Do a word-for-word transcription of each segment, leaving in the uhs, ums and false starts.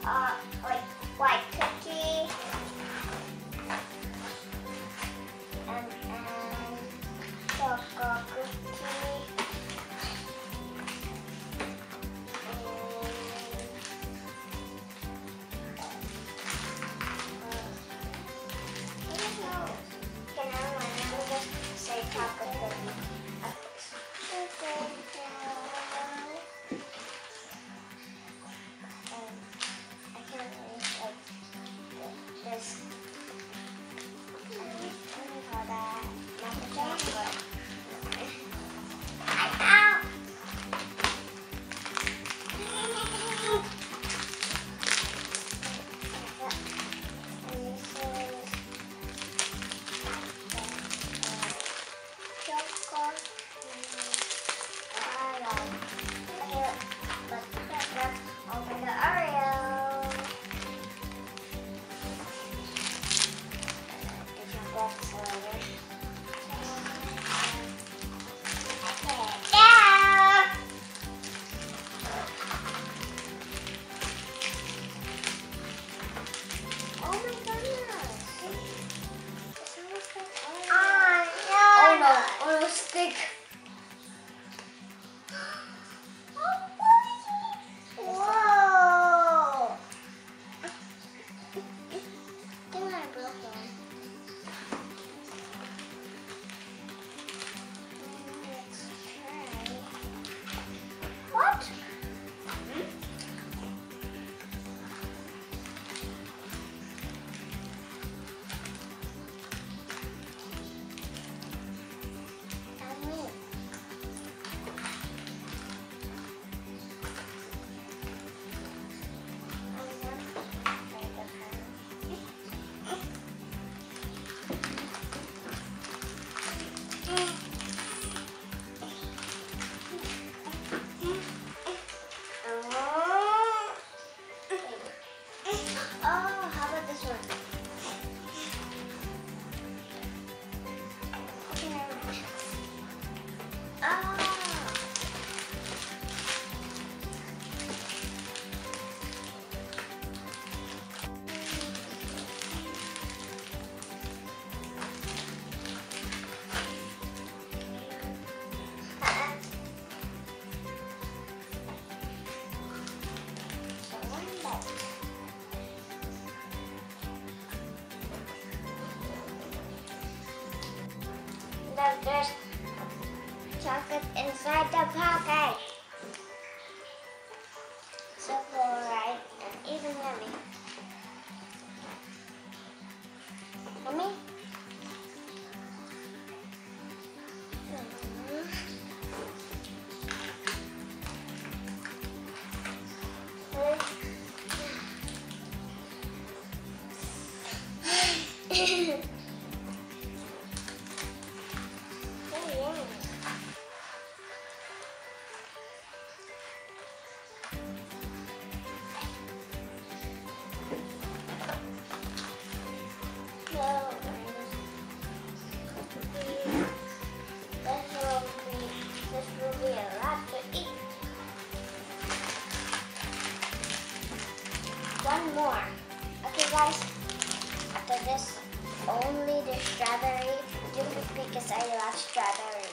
uh, like white cookie and, and chocolate cookie. Can I remember just say chocolate cookie? I can't really like this. What do you call that? Not the chocolate. Ow! Open the Oreo. The chocolate flavor. Okay, yeah. Oh my goodness! It's almost like Oreo. Oh no! Oh no! Stick. What? Oh, how about this one? Oh. There's chocolate inside the pocket. So cool, right? And even yummy. Yummy? Mm-hmm. One more. Okay guys, after this, only the strawberry, because I love strawberry.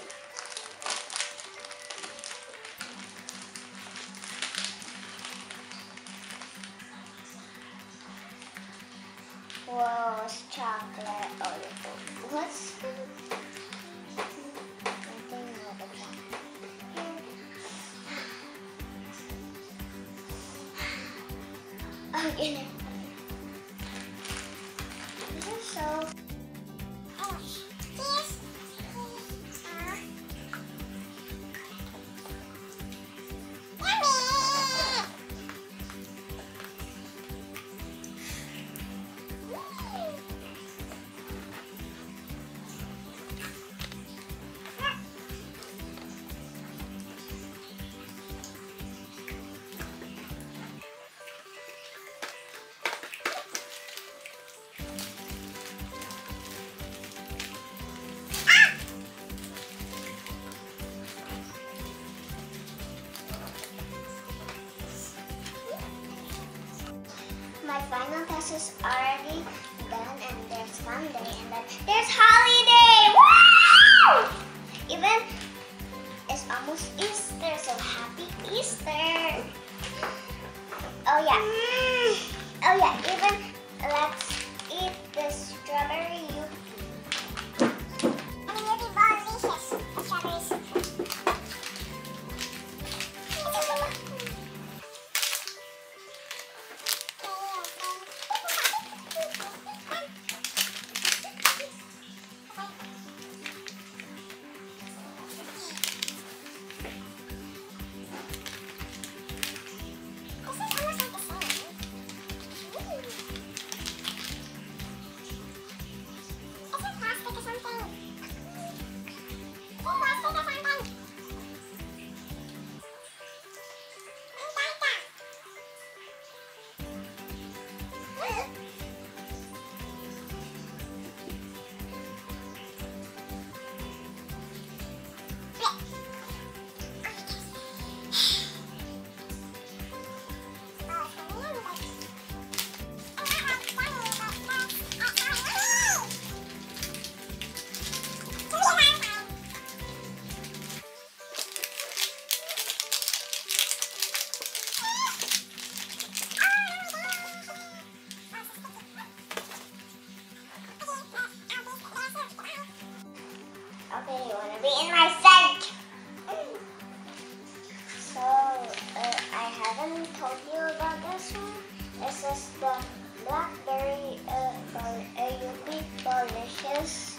Whoa, it's chocolate. Oh, what's oh, goodness. This is so... Oh, yes. Uh, final test is already done, and there's fun day, and then there's holiday. Wow! Even it's almost Easter, so happy Easter. Oh yeah. Mm. Oh yeah, even let's eat this strawberry yuppie. And yuppie ball delicious. Strawberries. Okay, you want to be in my scent? So, uh, I haven't told you about this one. This is the blackberry uh, bol- uh, yuppie delicious.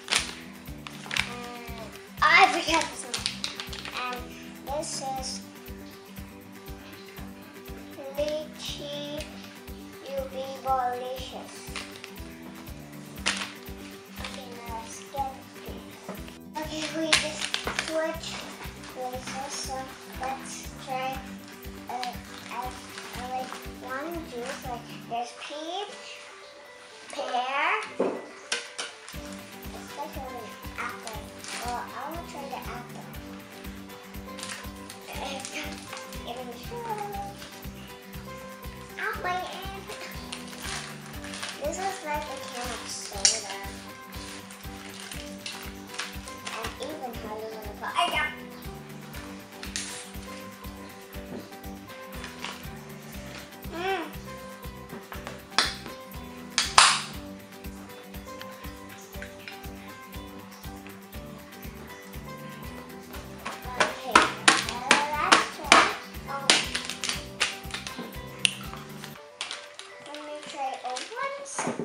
And I forgot this one. And this is lychee yuppie delicious. Okay, we just switch places, so let's try uh, I, I like one juice, like there's peach, pear, especially apple. Well, I want to try the apple. Give me sugar. I'll play it. This is like a can of soda. Even how you want to put I got mm. Okay, uh, let's try. Oh. Let me try old ones.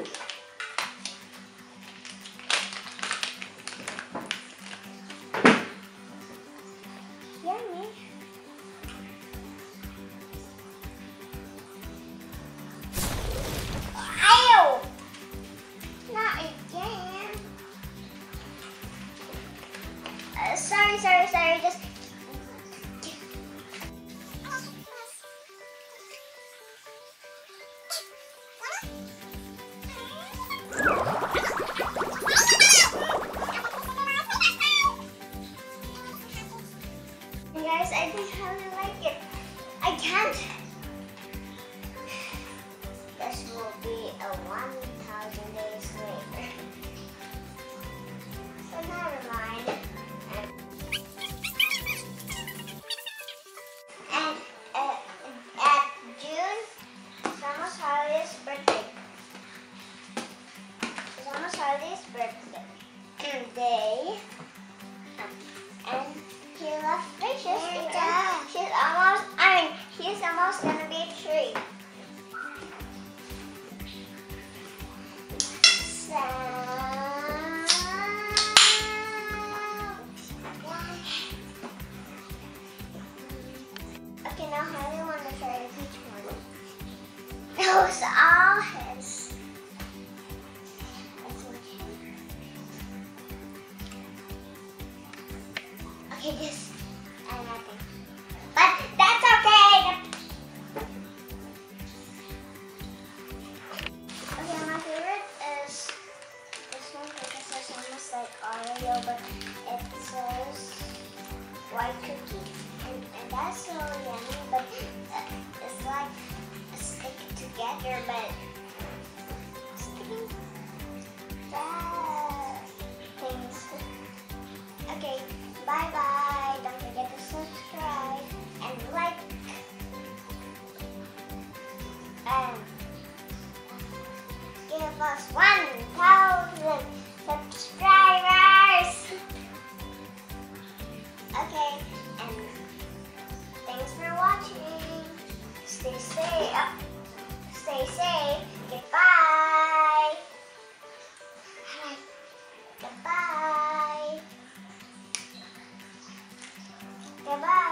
Yummy. Ow! Not again. Uh, sorry, sorry, sorry. Just. Guys, I didn't really like it. I can't. This will be a one thousand days later. So never mind. And uh, at June, it's almost Holly's birthday. It's almost Holly's birthday. Day. And he left fishes because she's almost, I mean, he's almost gonna be three. So, okay, now how do you want to try the peach one? It was all his. Okay, this and nothing. But that's okay. Okay, my favorite is this one because it's almost like Oreo, but it says white cookie. And, and that's so yummy, but uh, it's like it's stick together, but sticking bad things. Okay, bye bye. Don't forget to subscribe and like and give us one thousand subscribers. Okay, and thanks for watching. Stay safe. Stay safe. Goodbye. Hi. Goodbye. Goodbye.